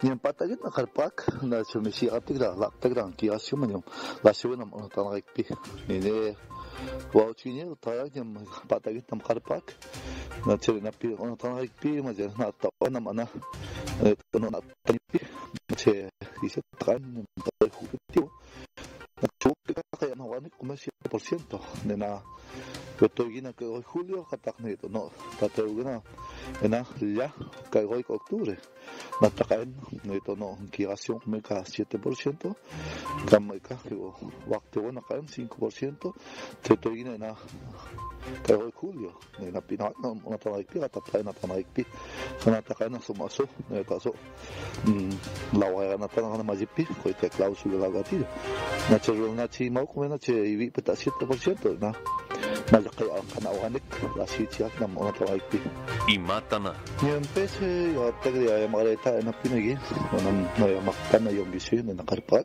Ni empatagit na karpak na chumisi atigra laktagrang ki asyumanyo lasyon am tanagpi ine wauchini tayak ni patagit nam karpak na chiri na pi on tanagpi maje na ta onam ana no na tanipi che dice tan na hubitio na chuka kaya na wani kuma 100% de na Gina que hoy julio, Cataknito, no, Tateugina, en ya, que hoy octubre, Natakan, no, Kigación, Meca 7%, Kameka, Wakteona, 5%, Tetuina, que hoy julio, en la Pina, una Tamaiki, Atapana Tamaiki, Sanatacana, Somaso, Netaso, la Guayanatana Majipi, hoy te cláusula la gatilla, Nacho Nachi Maukumenache y Vipeta 7%, ¿no? Malaki ang kanawanik la sitya ng mga tawagpi. Imata na. Yung pese yung tagri ay makareta na pinagi na maktan na yung gisi na nakarpak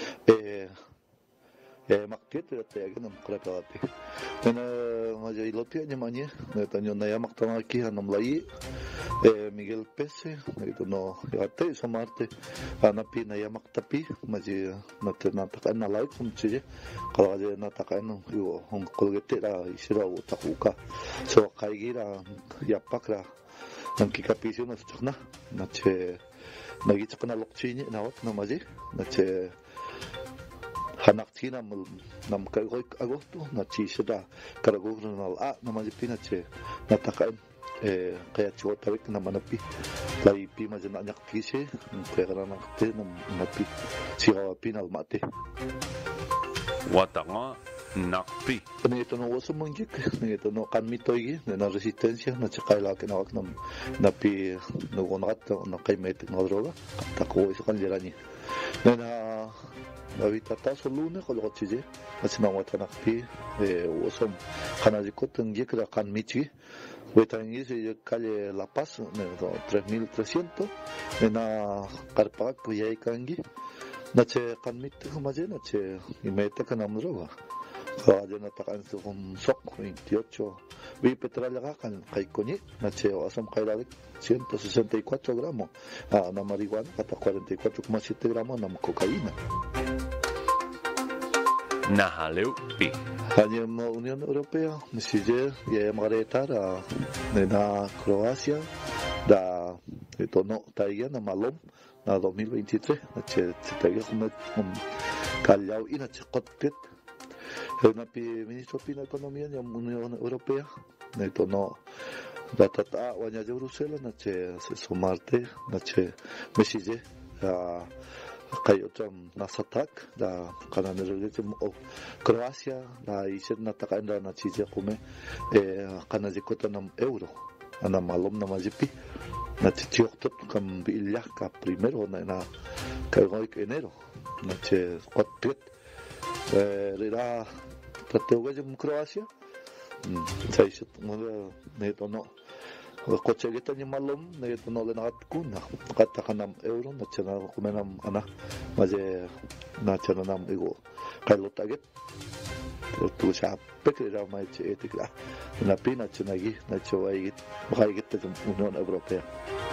maktit at tayagan ng karapati. Na maja ilotya niya manya na tanyo na maktan na kihan ng layi Miguel Pese ito no yate sa Marte anapi na maktapi maja natatakan na like kung siya kalau aja natakan yung kolgete la isira utakuka so kaigira yapakra ng kikapisyo na sa na che nagitsak na lokchini nawat na maji na che hanaktina nam kagoy agosto na chisida karagogro na na maji pinache natakan kaya chuotawik na manapi lai pi maja na nyakpise kaya na nakte na manapi siya pinal mate Watanga nakpi. Ito no waso mangjik, ito no kanmitoy na resistencia na tsaka la kinawak na napi no konat na kay metik na droga tako isa kanila ni. Na navitata so luna ko lo chije, at na wata nakpi waso kanajiko tengjik la kanmichi. Wetangi se calle La Paz, 3300 na karpak kuyay kangi. Nache kanmit kumaje nache imeta kanamroga. Kaya natakan sa kumsok 28 vi petralaga kan kay koni nache asam kailalik 164 gramos na marihuana kata 44,7 gramos na cocaína. Nahaleupi. Kanya mo Unión Europea misije ya magreta na Croacia da ito no taiga na malom na 2023 na taiga kuma kalyaw ina chikotit na pi ministro pina economía ng Unión Europea na ito no datata wanya Jerusalem na se sumarte na misije kayo tam nasatak da kananirulite mo Croacia na isip na takaanda na chije kume kanajikota ng euro ana malom na majipi na titioktot kam biilyah ka primero na kagoy enero na che kwatit rira tateuga jum Croacia saisut mo neto no kotse kita ni malom na ito no le nakatuna katakanam euro na chana kumenam ana maje na chana nam igo kailotaget tu sa pekira mai che etikla na pina chinagi na chawai makagit ta Union Europea